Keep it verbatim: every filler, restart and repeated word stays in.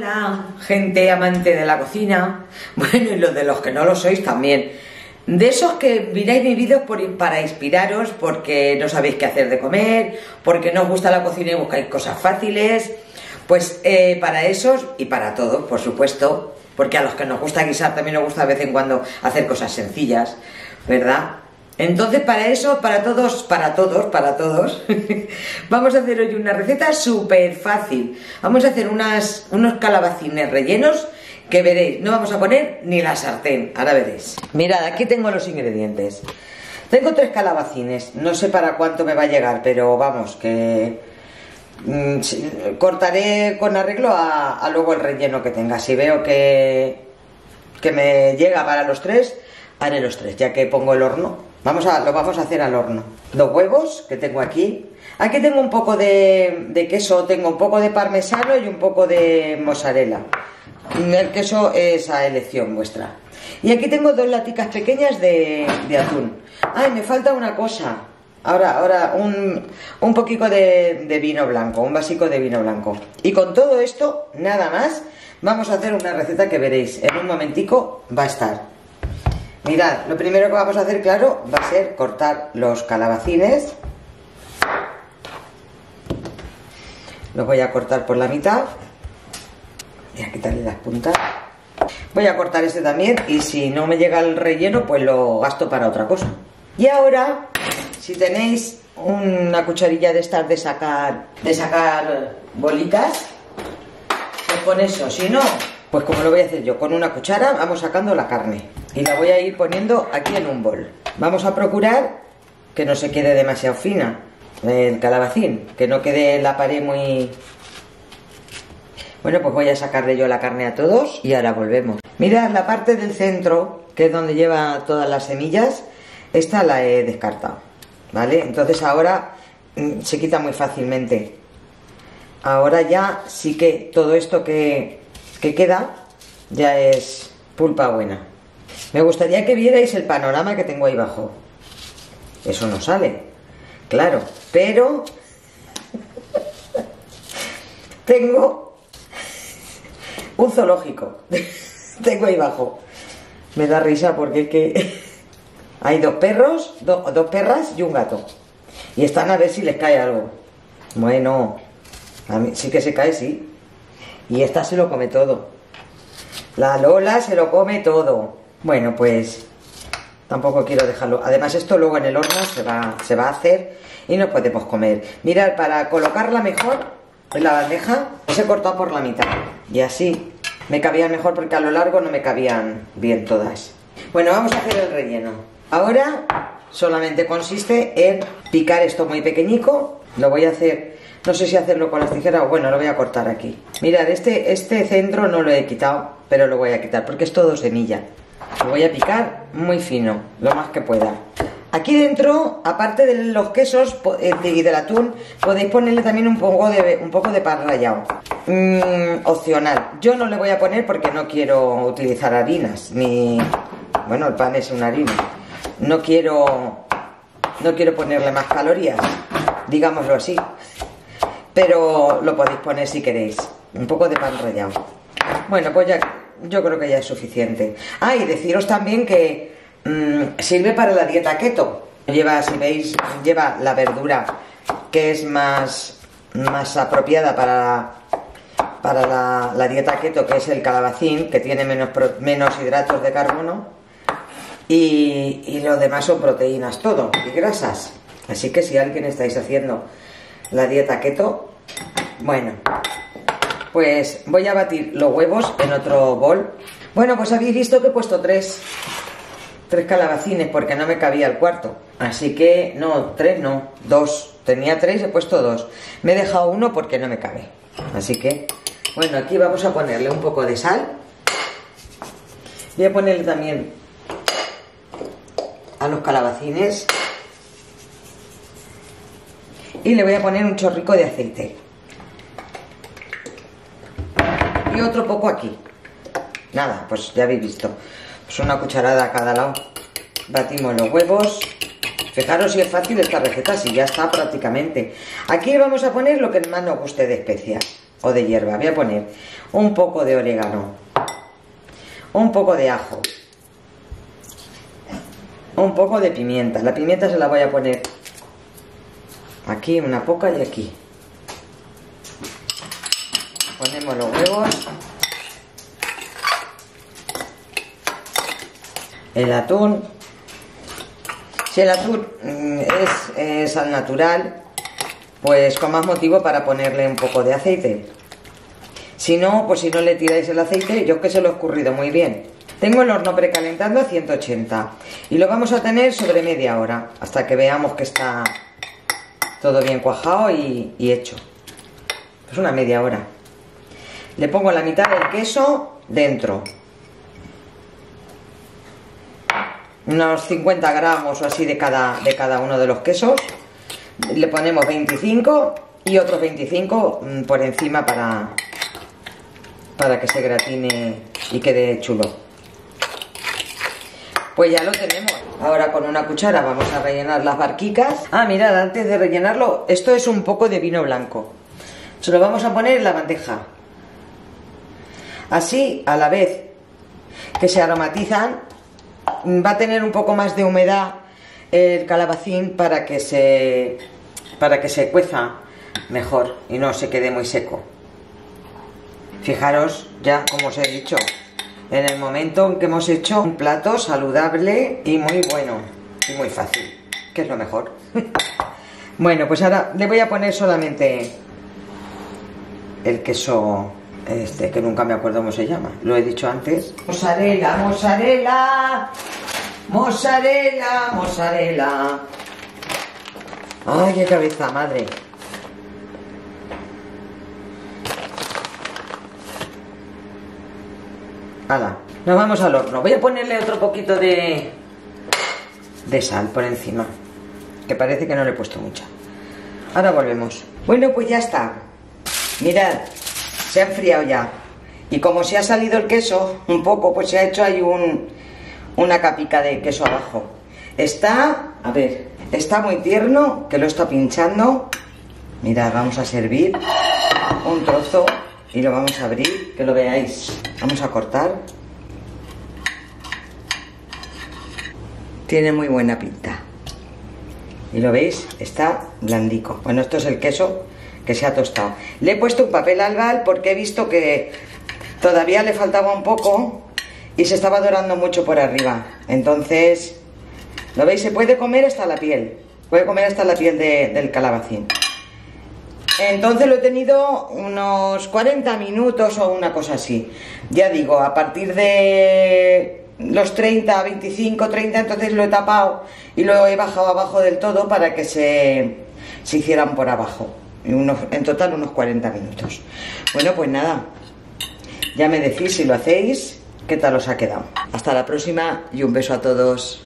Hola, gente amante de la cocina, bueno, y los de los que no lo sois también. De esos que miráis mis vídeos por, para inspiraros, porque no sabéis qué hacer de comer, porque no os gusta la cocina y buscáis cosas fáciles, pues eh, para esos y para todos, por supuesto, porque a los que nos gusta guisar también nos gusta de vez en cuando hacer cosas sencillas, ¿verdad? Entonces para eso, para todos, para todos, para todos, vamos a hacer hoy una receta súper fácil. Vamos a hacer unas, unos calabacines rellenos que veréis, no vamos a poner ni la sartén, ahora veréis. Mirad, aquí tengo los ingredientes. Tengo tres calabacines, no sé para cuánto me va a llegar, pero vamos, que mmm, cortaré con arreglo a, a luego el relleno que tenga. Si veo que, que me llega para los tres, haré los tres, ya que pongo el horno. Vamos a, lo vamos a hacer al horno. Los huevos que tengo aquí. Aquí tengo un poco de, de queso, tengo un poco de parmesano y un poco de mozzarella. El queso es a elección vuestra. Y aquí tengo dos laticas pequeñas de, de atún. Ay, me falta una cosa. Ahora, ahora un, un poquito de, de vino blanco, un vasico de vino blanco. Y con todo esto, nada más, vamos a hacer una receta que veréis. En un momentico va a estar. Mirad, lo primero que vamos a hacer, claro, va a ser cortar los calabacines. Los voy a cortar por la mitad. Voy a quitarle las puntas. Voy a cortar este también y si no me llega el relleno, pues lo gasto para otra cosa. Y ahora, si tenéis una cucharilla de estas de sacar, de sacar bolitas, pues con eso. Si no, pues como lo voy a hacer yo, con una cuchara vamos sacando la carne y la voy a ir poniendo aquí en un bol. Vamos a procurar que no se quede demasiado fina el calabacín, que no quede la pared muy... Bueno, pues voy a sacarle yo la carne a todos y ahora volvemos. Mirad, la parte del centro, que es donde lleva todas las semillas, esta la he descartado, ¿vale? Entonces ahora mmm, se quita muy fácilmente. Ahora ya sí que todo esto que... que queda ya es pulpa buena. Me gustaría que vierais el panorama que tengo ahí abajo. Eso no sale, claro, pero tengo un zoológico. Tengo ahí abajo. Me da risa porque es que hay dos perros, do, dos perras y un gato. Y están a ver si les cae algo. Bueno, a mí sí que se cae, sí. Y esta se lo come todo. La Lola se lo come todo. Bueno, pues tampoco quiero dejarlo. Además esto luego en el horno se va, se va a hacer y no podemos comer. Mirad, para colocarla mejor en la bandeja os he cortado por la mitad. Y así me cabían mejor porque a lo largo no me cabían bien todas. Bueno, vamos a hacer el relleno. Ahora solamente consiste en picar esto muy pequeñico. Lo voy a hacer... No sé si hacerlo con las tijeras o bueno, lo voy a cortar aquí. Mirad, este, este centro no lo he quitado, pero lo voy a quitar porque es todo semilla. Lo voy a picar muy fino, lo más que pueda. Aquí dentro, aparte de los quesos y del atún, podéis ponerle también un poco de, un poco de pan rallado. Mm, opcional. Yo no le voy a poner porque no quiero utilizar harinas, ni... Bueno, el pan es una harina. No quiero, no quiero ponerle más calorías, digámoslo así. Pero lo podéis poner si queréis. Un poco de pan rallado. Bueno, pues ya, yo creo que ya es suficiente. Ah, y deciros también que mmm, sirve para la dieta keto. Lleva, si veis, lleva la verdura que es más, más apropiada para, para la, la dieta keto, que es el calabacín, que tiene menos, menos hidratos de carbono. Y, y lo demás son proteínas, todo, y grasas. Así que si alguien estáis haciendo la dieta keto, bueno, pues voy a batir los huevos en otro bol. Bueno, pues habéis visto que he puesto tres tres calabacines porque no me cabía el cuarto, así que no, tres no, dos, tenía tres, he puesto dos, me he dejado uno porque no me cabe, así que bueno, aquí vamos a ponerle un poco de sal. Voy a ponerle también a los calabacines y le voy a poner un chorrico de aceite y otro poco aquí. Nada, pues ya habéis visto, pues una cucharada a cada lado. Batimos los huevos. Fijaros si es fácil esta receta, si ya está prácticamente. Aquí vamos a poner lo que más nos guste de especias. o de hierba. Voy a poner un poco de orégano, un poco de ajo, un poco de pimienta. La pimienta se la voy a poner aquí, una poca, y aquí. Ponemos los huevos, el atún. Si el atún es, es al natural, pues con más motivo para ponerle un poco de aceite. Si no, pues si no le tiráis el aceite, yo que se lo he escurrido muy bien. Tengo el horno precalentando a ciento ochenta y lo vamos a tener sobre media hora, hasta que veamos que está todo bien cuajado y, y hecho. Pues una media hora. Le pongo la mitad del queso dentro. Unos cincuenta gramos o así de cada, de cada uno de los quesos. Le ponemos veinticinco y otros veinticinco por encima para, para que se gratine y quede chulo. Pues ya lo tenemos. Ahora con una cuchara vamos a rellenar las barquicas. Ah, mirad, antes de rellenarlo, esto es un poco de vino blanco. Se lo vamos a poner en la bandeja. Así, a la vez que se aromatizan, va a tener un poco más de humedad el calabacín para que se para que se cueza mejor y no se quede muy seco. Fijaros ya, como os he dicho, en el momento en que hemos hecho un plato saludable y muy bueno y muy fácil, que es lo mejor. Bueno, pues ahora le voy a poner solamente el queso este, que nunca me acuerdo cómo se llama, lo he dicho antes. Mozzarella, mozzarella, mozzarella, mozzarella. Ay, qué cabeza, madre. Hala, nos vamos al horno. Voy a ponerle otro poquito de de sal por encima, que parece que no le he puesto mucha. Ahora volvemos. Bueno, pues ya está. Mirad, se ha enfriado ya. Y como se ha salido el queso un poco, pues se ha hecho ahí un, una capica de queso abajo. Está, a ver, está muy tierno, que lo está pinchando. Mirad, vamos a servir un trozo y lo vamos a abrir, que lo veáis. Vamos a cortar. Tiene muy buena pinta. Y lo veis, está blandico. Bueno, esto es el queso que se ha tostado. Le he puesto un papel albal porque he visto que todavía le faltaba un poco y se estaba dorando mucho por arriba. Entonces, ¿lo veis? Se puede comer hasta la piel. Puede comer hasta la piel de, del calabacín. Entonces lo he tenido unos cuarenta minutos o una cosa así. Ya digo, a partir de los treinta, veinticinco, treinta, entonces lo he tapado y lo he bajado abajo del todo para que se, se hicieran por abajo. Y unos, en total unos cuarenta minutos. Bueno, pues nada, ya me decís si lo hacéis, qué tal os ha quedado. Hasta la próxima y un beso a todos.